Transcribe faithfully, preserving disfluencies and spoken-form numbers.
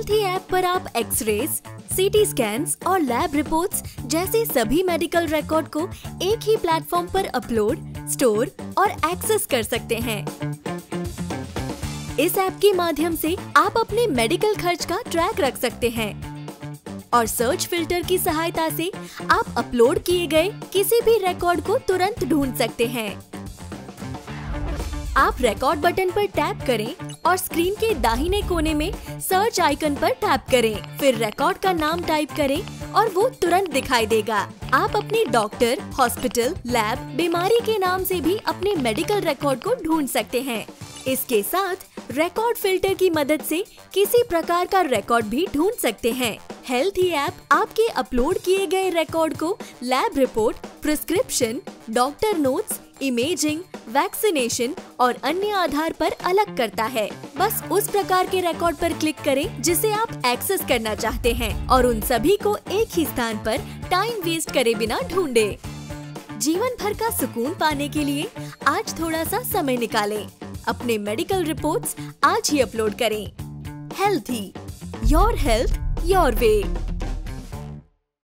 Healthy app पर आप X-rays, सीटी स्कैन्स और लैब रिपोर्ट्स जैसे सभी मेडिकल रिकॉर्ड को एक ही प्लेटफॉर्म पर अपलोड, स्टोर और एक्सेस कर सकते हैं। इस ऐप के माध्यम से आप अपने मेडिकल खर्च का ट्रैक रख सकते हैं और सर्च फिल्टर की सहायता से आप अपलोड किए गए किसी भी रिकॉर्ड को तुरंत ढूंढ सकते हैं। आप रिकॉर्ड बटन पर टैप करें और स्क्रीन के दाहिने कोने में सर्च आइकन पर टैप करें। फिर रिकॉर्ड का नाम टाइप करें और वो तुरंत दिखाई देगा। आप अपने डॉक्टर, हॉस्पिटल, लैब, बीमारी के नाम से भी अपने मेडिकल रिकॉर्ड को ढूंढ सकते हैं। इसके साथ रिकॉर्ड फिल्टर की मदद से किसी प्रकार का रिकॉर्ड भी ढूंढ सकते हैं। हेल्थी ऐप आपके अपलोड किए गए रिकॉर्ड को lab report, prescription, doctor notes, imaging, vaccination और अन्य आधार पर अलग करता है। बस उस प्रकार के रिकॉर्ड पर क्लिक करें जिसे आप एक्सेस करना चाहते हैं और उन सभी को एक ही स्थान पर टाइम वेस्ट करे बिना ढूंढें। जीवन भर का सुकून पाने के लिए आज थोड़ा सा समय निकालें। अपने मेडिकल रिपोर्ट्स आज ही अपलोड करें। Healthy, your health your way.